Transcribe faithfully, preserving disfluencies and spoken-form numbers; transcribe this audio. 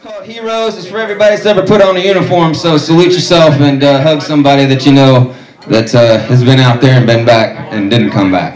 Called Heroes. It's for everybody that's ever put on a uniform, so salute yourself and uh, hug somebody that you know that uh, has been out there and been back and didn't come back.